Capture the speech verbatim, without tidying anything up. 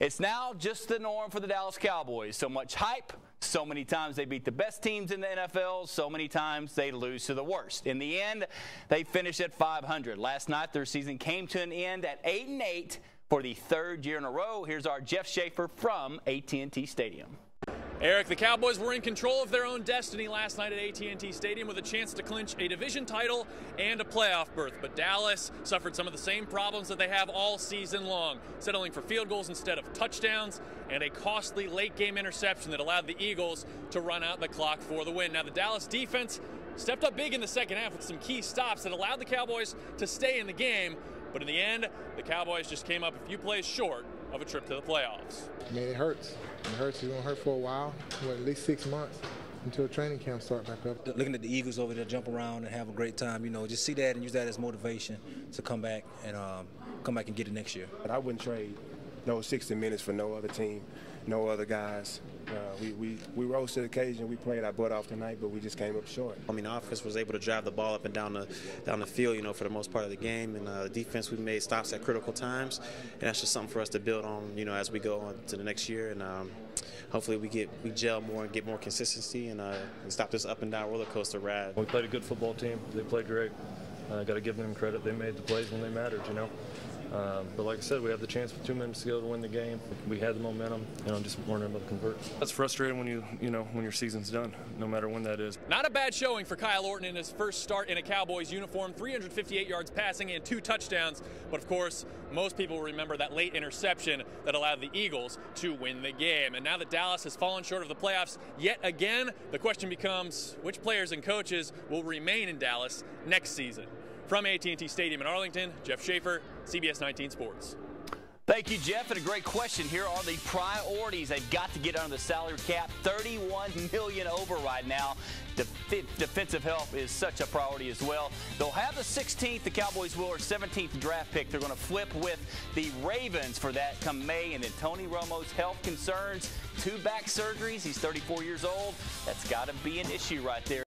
It's now just the norm for the Dallas Cowboys. So much hype, so many times they beat the best teams in the N F L, so many times they lose to the worst. In the end, they finished at five hundred. Last night, their season came to an end at eight and eight for the third year in a row. Here's our Jeff Schaefer from A T and T Stadium. Eric, the Cowboys were in control of their own destiny last night at A T and T Stadium with a chance to clinch a division title and a playoff berth. But Dallas suffered some of the same problems that they have all season long, settling for field goals instead of touchdowns and a costly late-game interception that allowed the Eagles to run out the clock for the win. Now, the Dallas defense stepped up big in the second half with some key stops that allowed the Cowboys to stay in the game. But in the end, the Cowboys just came up a few plays short of a trip to the playoffs. I mean, it hurts. It hurts. It's going to hurt for a while, well, at least six months until training camp start back up. Looking at the Eagles over there jump around and have a great time, you know, just see that and use that as motivation to come back and um, come back and get it next year. But I wouldn't trade those sixty minutes for no other team, no other guys. Uh, we, we, we rose to the occasion. We played our butt off tonight, but we just came up short. I mean, the offense was able to drive the ball up and down the down the field, you know, for the most part of the game. And uh, the defense, we made stops at critical times, and that's just something for us to build on, you know, as we go on to the next year. And um, hopefully, we get we gel more and get more consistency and, uh, and stop this up and down roller coaster ride. We played a good football team. They played great. I uh, got to give them credit. They made the plays when they mattered, you know. Um, but like I said, we had the chance with two minutes to go to win the game. We had the momentum, you know, just weren't able to convert. That's frustrating when you, you know, when your season's done, no matter when that is. Not a bad showing for Kyle Orton in his first start in a Cowboys uniform. three hundred fifty-eight yards passing and two touchdowns. But of course, most people remember that late interception that allowed the Eagles to win the game. And now that Dallas has fallen short of the playoffs yet again, the question becomes which players and coaches will remain in Dallas next season. From A T and T Stadium in Arlington, Jeff Schaefer, C B S nineteen Sports. Thank you, Jeff. And a great question. Here are the priorities. They've got to get under the salary cap. thirty-one million dollars over right now. Def defensive help is such a priority as well. They'll have the sixteenth, the Cowboys will, or seventeenth draft pick. They're going to flip with the Ravens for that come May. And then Tony Romo's health concerns, two back surgeries. He's thirty-four years old. That's got to be an issue right there.